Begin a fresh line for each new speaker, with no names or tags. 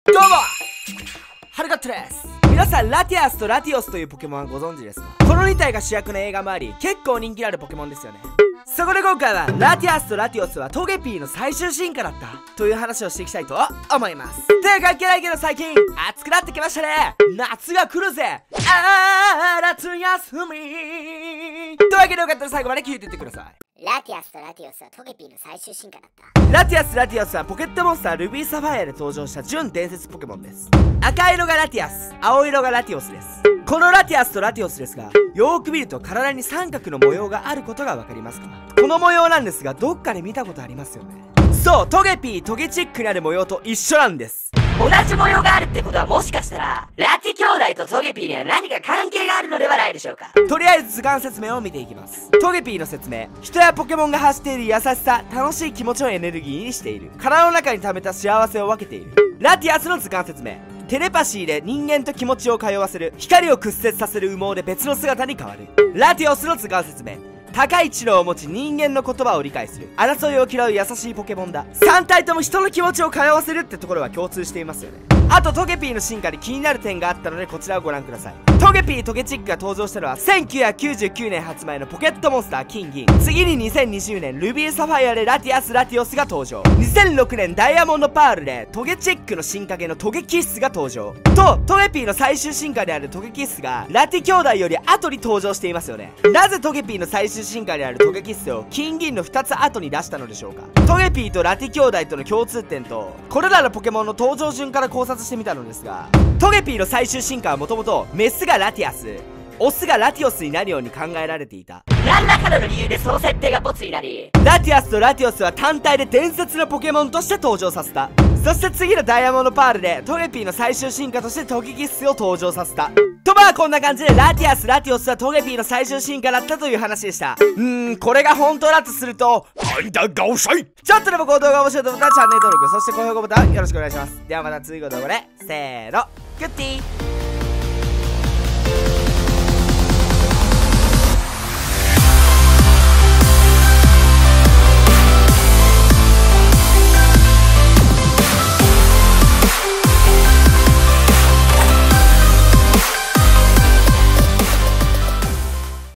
どうもハルガットです。皆さんラティアスとラティオスというポケモンはご存知ですか？この2体が主役の映画もあり、結構人気のあるポケモンですよね。そこで今回はラティアスとラティオスはトゲピーの最終進化だったという話をしていきたいと思います。手関係ないけど最近暑くなってきましたね。夏が来るぜ、夏休みというわけでよかったら最後まで聞いていってください。
ラティアスとラティオスはトゲピーの最終進化だった。
ラティアス・ラティオスはポケットモンスタールビーサファイアで登場した準伝説ポケモンです。赤色がラティアス、青色がラティオスです。このラティアスとラティオスですが、よーく見ると体に三角の模様があることがわかりますか？この模様なんですが、どっかで見たことありますよね。そう、トゲピー、トゲチックにある模様と一緒なんです。
同じ模様があるってことは、もしかしたらラティ兄弟とトゲピーには何か関係があるのではないでしょうか。
とりあえず図鑑説明を見ていきます。トゲピーの説明。人やポケモンが発している優しさ、楽しい気持ちをエネルギーにしている。殻の中に溜めた幸せを分けている。ラティアスの図鑑説明。テレパシーで人間と気持ちを通わせる。光を屈折させる羽毛で別の姿に変わる。ラティオスの図鑑説明。高い知能を持ち人間の言葉を理解する。争いを嫌う優しいポケモンだ。3体とも人の気持ちを通わせるってところは共通していますよね。あとトゲピーの進化で気になる点があったので、こちらをご覧ください。トゲピートゲチックが登場したのは1999年発売のポケットモンスター金銀。次に2020年ルビーサファイアでラティアス・ラティオスが登場。2006年ダイヤモンドパールでトゲチックの進化系のトゲキッスが登場と、トゲピーの最終進化であるトゲキッスがラティ兄弟より後に登場していますよね。なぜトゲピーの最終進化であるトゲキッスを金銀の2つ後に出したのでしょうか？トゲピーとラティ兄弟との共通点と、これらのポケモンの登場順から考察してみたのですが、トゲピーの最終進化はもともとメスがラティアス、オスがラティオスになるように考えられていた。
何らかの理由でその設定がボツになり、
ラティアスとラティオスは単体で伝説のポケモンとして登場させた。そして次のダイヤモンドパールでトゲピーの最終進化としてトゲキッスを登場させたと、まあこんな感じでラティアス・ラティオスはトゲピーの最終進化だったという話でした。これが本当だとすると判断が遅い。ちょっとでもこの動画が面白いと思ったらチャンネル登録、そして高評価ボタンよろしくお願いします。ではまた次の動画でせーの、グッディー。